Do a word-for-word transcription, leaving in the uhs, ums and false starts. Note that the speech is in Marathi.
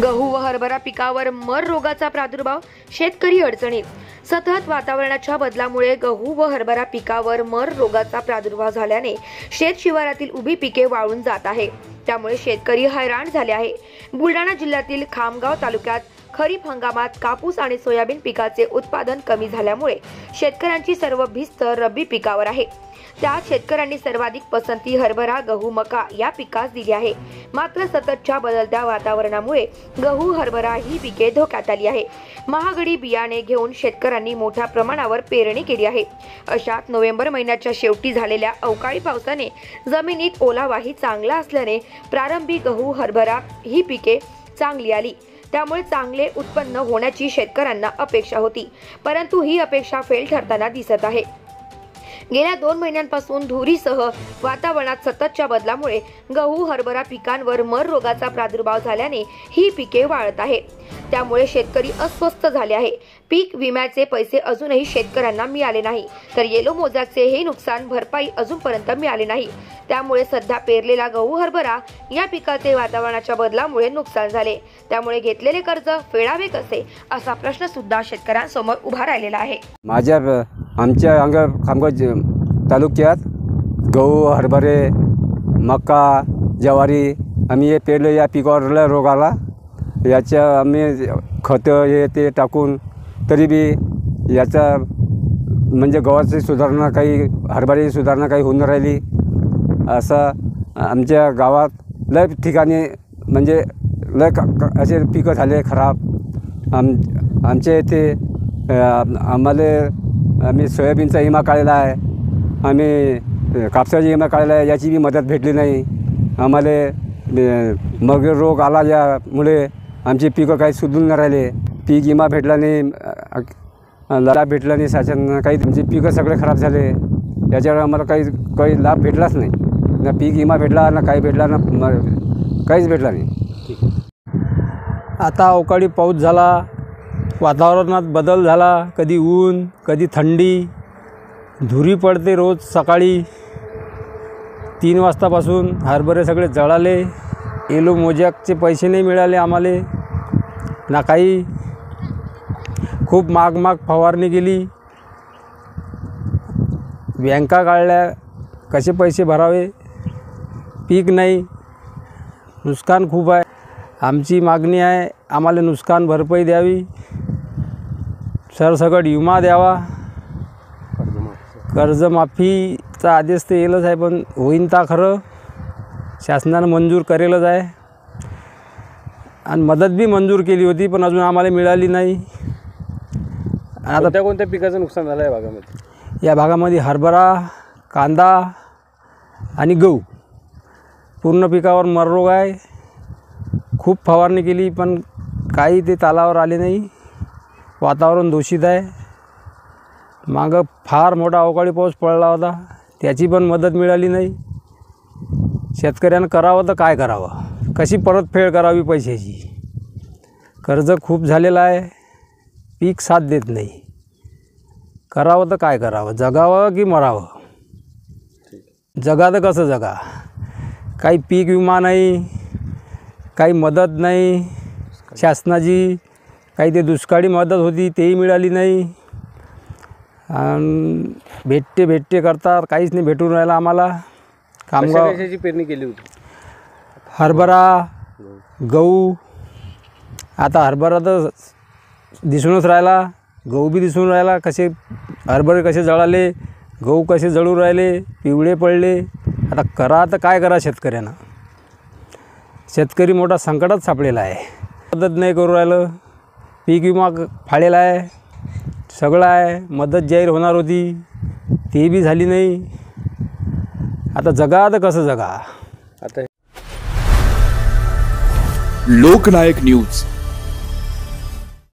गहू व हरभरा पिकावर मर रोगाचा प्रादुर्भाव, शेतकरी अडचणीत। सतत वातावरणाच्या बदलामुळे गहू व हरभरा पिकावर मर रोगाचा प्रादुर्भाव झाल्याने शेत शिवारातील उभी पिके वाळून जात आहे। त्यामुळे शेतकरी हैराण झाले आहे। बुलढाणा जिल्ह्यातील खामगाव तालुक्यात खरीप हंगामात कापूस आणि सोयाबीन पिकाचे उत्पादन कमी झाल्यामुळे शेतकऱ्यांची सर्व भिस्त रब्बी पिकावर आहे। त्यात शेतकऱ्यांनी सर्वाधिक पसंती हरभरा, गहू, मका या पिकास दिली आहे। मात्र सततच्या बदलत्या वातावरणामुळे गहू, हरभरा ही पिके धोक्यात आली आहे। महागडी बियाणे घेऊन शेतकऱ्यांनी मोठ्या प्रमाणावर पेरणी केली आहे। अशात नोव्हेंबर महिन्याच्या शेवटी झालेल्या अवकाळी पावसाने जमिनीत ओलावाही चांगला असल्याने प्रारंभी गहू, हरभरा ही पिके चांगली आली। त्यामुळे चांगले उत्पन्न होण्याची शेतकऱ्यांना अपेक्षा होती, परंतु ही अपेक्षा फेल ठरताना दिसत आहे। गेल्या दोन महिन्यांपासून धुरीसह वातावरणात सततच्या बदलामुळे गहू, हरभरा पिकांवर मर रोगाचा प्रादुर्भाव झाल्याने ही पिके वाळत आहे। त्यामुळे शेतकरी अस्वस्थ झाले आहे। पीक विम्याचे पैसे अजूनही शेतकऱ्यांना मिळाले नाही, तर येलो मोजाचे हे नुकसान भरपाई अजूनपर्यंत मिळाले नाही। त्यामुळे सध्या पेरलेला गहू, हरभरा या पिकाचे वातावरणाच्या बदलामुळे नुकसान झाले। त्यामुळे घेतलेले कर्ज फेडावे कसे, असा प्रश्न सुद्धा शेतकऱ्यांसमोर उभा राहिलेला आहे। माझ्या आमच्या अंग खामगाव तालुक्यात गहू, हरभरे, मका, ज्वारी आम्ही हे पेरले। या पिकावर रोग आला, याच्या आम्ही खतं हे ते टाकून तरी बी याचा म्हणजे गव्हाची सुधारणा काही, हरभऱ्याची सुधारणा काही होऊन राहिली। असं आमच्या गावात लय ठिकाणी म्हणजे लय असे पिकं झाले खराब। आम आमच्या इथे आम्हाला आम्ही सोयाबीनचा विमा काढलेला आहे, आम्ही कापसाचा विमा काढलेला आहे, याची बी मदत भेटली नाही आम्हाला। मग रोग आला, यामुळे आमची पिकं काही सुधरून नाही राहिले। पीक विमा भेटला नाही, लाभ भेटला नाही शासन, काही तुमचे पिकं सगळे खराब झाले। याच्यावर आम्हाला काही काही लाभ भेटलाच नाही, ना पीक विमा भेटला ना काही भेटला, ना काहीच भेटला नाही। आता अवकाळी पाऊस झाला, वातावरणात बदल झाला, कधी ऊन कधी थंडी, धुरी पडते रोज सकाळी। तीन वाजतापासून हरभरे सगळे जळाले। येलो मोजॅकचे पैसे नाही मिळाले आम्हाला ना काही। खूप माग माग फवारणी केली, बँका काढल्या, कसे पैसे भरावे, पीक नाही, नुकसान खूप आहे। आमची मागणी आहे आम्हाला नुकसान भरपाई द्यावी, सरसकट विमा द्यावा, कर्जमाफीचा आदेश तर येलच आहे, पण होईन ता खरं शासनानं मंजूर करेलच आहे। आणि मदत बी मंजूर केली होती, पण अजून आम्हाला मिळाली नाही। आता कोणत्या कोणत्या पिकाचं नुकसान झालं आहे भागामध्ये? या भागामध्ये हरभरा, कांदा आणि गहू पूर्ण पिकावर मर रोग आहे। खूप फवारणी केली, पण काही ते तालावर आले नाही। वातावरण दूषित आहे। मागं फार मोठा अवकाळी पाऊस पडला होता, त्याची पण मदत मिळाली नाही। शेतकऱ्यानं करावं तर काय करावं, कशी परतफेड करावी पैशाची? कर्ज खूप झालेलं आहे, पीक साथ देत नाही। करावं तर काय करावं, जगावं की मरावं? जगा तर कसं जगा? काही पीक विमा नाही, काही मदत नाही शासनाची, काही ते दुष्काळी मदत होती तेही मिळाली नाही। भेटते भेटते करतात, काहीच नाही भेटून राहिलं आम्हाला। खामगाव कशाची पेरणी केली होती? हरभरा, गहू। आता हरभरा तर दिसूनच राहिला, गहू बी दिसून राहिला। कसे हरभरे कसे जळाले, गहू कसे जळून राहिले, पिवळे पडले। आता करा तर काय करा शेतकऱ्यांना? शेतकरी मोठा संकटात सापडलेला आहे। मदत नाही करू राहिलं, पीक विमा फाळलेला आहे, सगळं आहे। मदत जाहीर होणार होती, ती बी झाली नाही। आता जगा तर कसं जगा? आता लोकनायक न्यूज